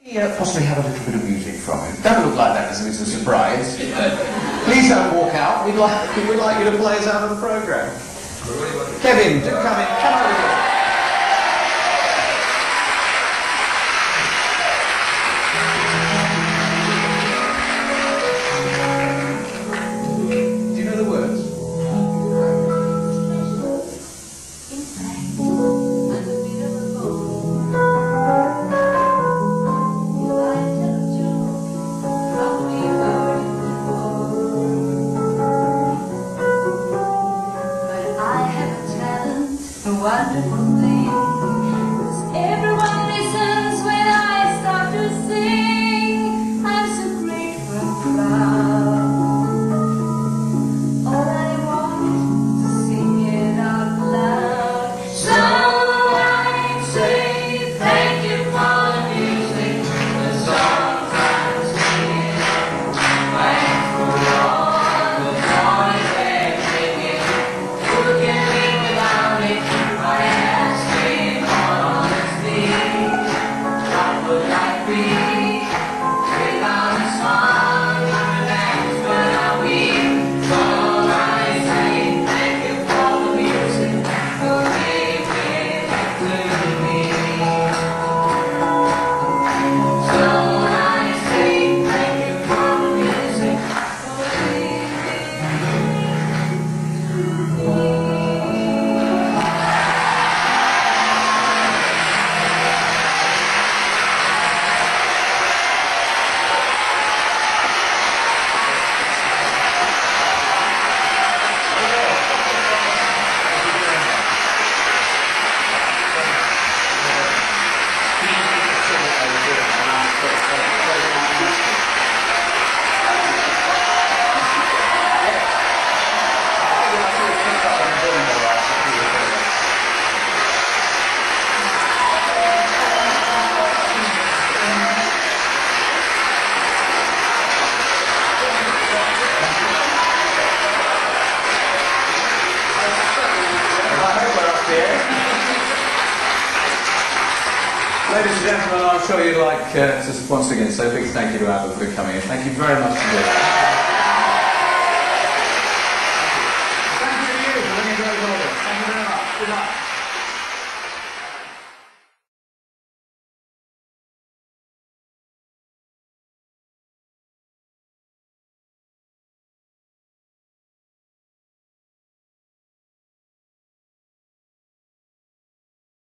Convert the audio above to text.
Possibly have a little bit of music from him. Don't look like that as if it's a surprise. Please don't walk out. We'd like you to play us out of the programme. Kevin, do come in. Come over here. Do you know the words? A wonderful thing, 'cause everyone listens when I start to sing. I'm so grateful and proud. All I want is to sing it out loud. So I say thank you for the music, the songs I'm singing. Thanks for all the joy they're bringing. Who can live without it? Ladies and gentlemen, I'm sure you'd like to once again say a big thank you to ABBA for coming in. Thank you very much indeed.